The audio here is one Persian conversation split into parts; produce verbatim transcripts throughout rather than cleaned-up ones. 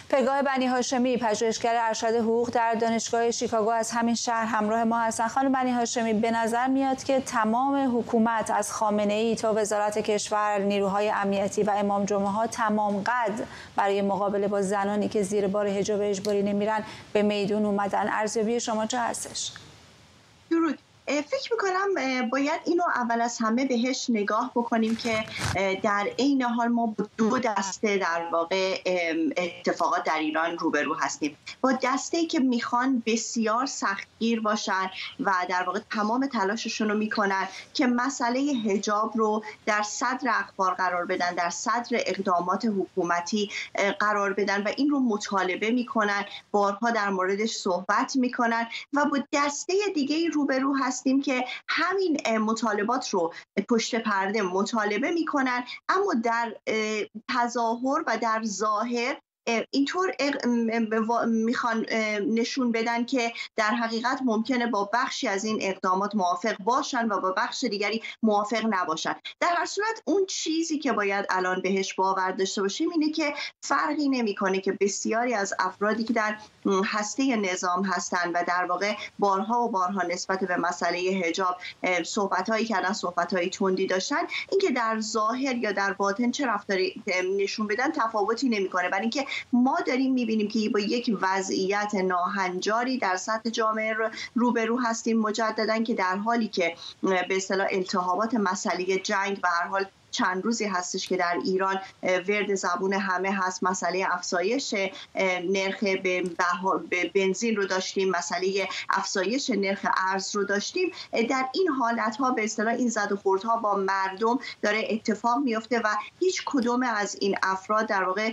پگاه بنی هاشمی، پژوهشگر ارشد حقوق در دانشگاه شیکاگو از همین شهر همراه ما هستند. خانم بنی هاشمی، به نظر میاد که تمام حکومت از خامنه‌ای تا وزارت کشور، نیروهای امنیتی و امام جمعه ها تمام قد برای مقابله با زنانی که زیر بار حجاب اجباری نمیرن به میدون اومدن. ارزیابی شما چه هستش؟ درود. فکر میکنم باید اینو اول از همه بهش نگاه بکنیم که در عین حال ما با دو دسته در واقع اتفاقات در ایران روبرو هستیم. با دسته‌ای که میخوان بسیار سختگیر باشن و در واقع تمام تلاششون رو میکنن که مسئله حجاب رو در صدر اخبار قرار بدن، در صدر اقدامات حکومتی قرار بدن و این رو مطالبه میکنن، بارها در موردش صحبت میکنن. و با دسته دیگه روبرو هستیم که همین مطالبات رو پشت پرده مطالبه میکنن، اما در تظاهر و در ظاهر اینطور میخوان نشون بدن که در حقیقت ممکنه با بخشی از این اقدامات موافق باشن و با بخش دیگری موافق نباشن. در هر صورت اون چیزی که باید الان بهش باور داشته باشیم اینه که فرقی نمیکنه که بسیاری از افرادی که در هسته نظام هستن و در واقع بارها و بارها نسبت به مسئله حجاب صحبت‌هایی کردن، صحبت‌های تندی داشتن، اینکه در ظاهر یا در باطن چه رفتاری نشون بدن تفاوتی نمیکنه، برای اینکه ما داریم میبینیم که با یک وضعیت ناهنجاری در سطح جامعه روبرو هستیم مجددا، که در حالی که به اصطلاح التهابات مسئله جنگ و هر حال چند روزی هستش که در ایران ورد زبون همه هست، مسئله افزایش نرخ به بنزین رو داشتیم، مسئله افزایش نرخ ارز رو داشتیم. در این حالت ها به اصطلاح این زد و خوردها با مردم داره اتفاق میفته و هیچ کدوم از این افراد در واقع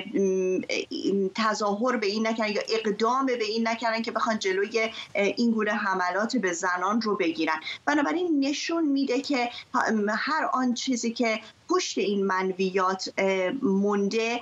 تظاهر به این نکردن یا اقدام به این نکردن که بخوان جلوی این گونه حملات به زنان رو بگیرن. بنابراین نشون میده که هر آن چیزی که که پشت این منویات مونده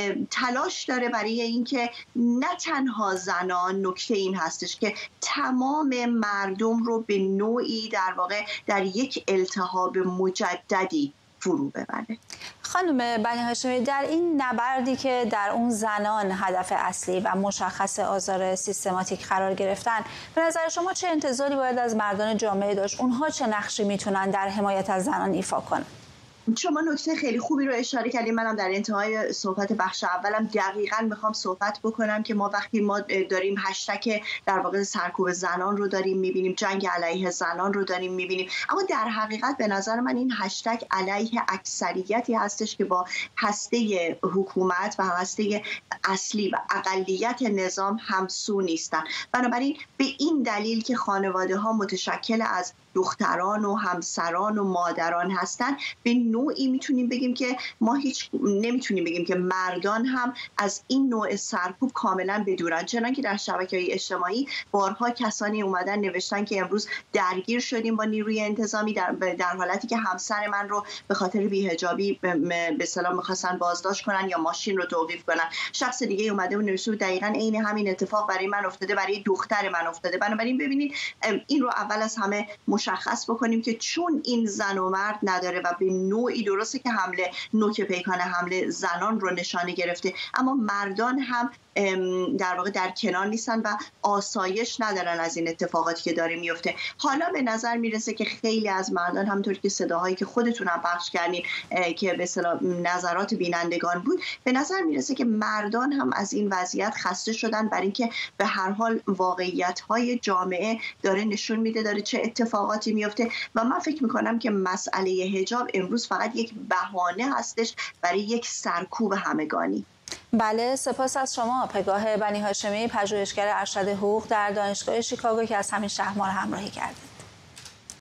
تلاش داره برای اینکه نه تنها زنان، نکته این هستش که تمام مردم رو به نوعی در واقع در یک التهاب مجددی فرو ببره. خانم بنی هاشمی، در این نبردی که در اون زنان هدف اصلی و مشخص آزار سیستماتیک قرار گرفتن، به نظر شما چه انتظاری باید از مردان جامعه داشت؟ اونها چه نقشی میتونن در حمایت از زنان ایفا کنن؟ شما نکته خیلی خوبی رو اشاره کردیم. منم در انتهای صحبت بخش اولم دقیقاً میخوام صحبت بکنم که ما وقتی ما داریم هشتگ در واقع سرکوب زنان رو داریم میبینیم، جنگ علیه زنان رو داریم میبینیم، اما در حقیقت به نظر من این هشتگ علیه اکثریتی هستش که با هسته حکومت و هسته اصلی و اقلیت نظام همسو نیستن. بنابراین به این دلیل که خانواده ها متشکل از دختران و همسران و مادران هستن، به نوعی میتونیم بگیم که ما هیچ نمیتونیم بگیم که مردان هم از این نوع سرکوب کاملا بدورن، چنان که در شبکه‌های اجتماعی بارها کسانی اومدن نوشتن که امروز درگیر شدیم با نیروی انتظامی در, در حالتی که همسر من رو به خاطر بی‌حجابی به اصطلاح می‌خواستن بازداشت کنن یا ماشین رو توقیف کنن. شخص دیگه اومده و نوشته دقیقاً عین همین اتفاق برای من افتاده، برای دختر من افتاده. بنابراین ببینید این رو اول از همه مشخص بکنیم که چون این زن و مرد نداره و به نوعی درسته که حمله نوک پیکان حمله زنان رو نشانه گرفته، اما مردان هم در واقع در کنار نیستن و آسایش ندارن از این اتفاقاتی که داره میفته. حالا به نظر میرسه که خیلی از مردان، همونطور که صداهایی که خودتون هم پخش کردین که به اصطلاح نظرات بینندگان بود، به نظر میرسه که مردان هم از این وضعیت خسته شدن، برای اینکه به هر حال واقعیت‌های جامعه داره نشون میده داره چه اتفاقاتی میفته و من فکر میکنم که مسئله حجاب امروز فقط یک بهانه هستش برای یک سرکوب همگانی. بله، سپاس از شما پگاه بنی هاشمی، پژوهشگر ارشد حقوق در دانشگاه شیکاگو که از همین شهر ما را همراهی کردید.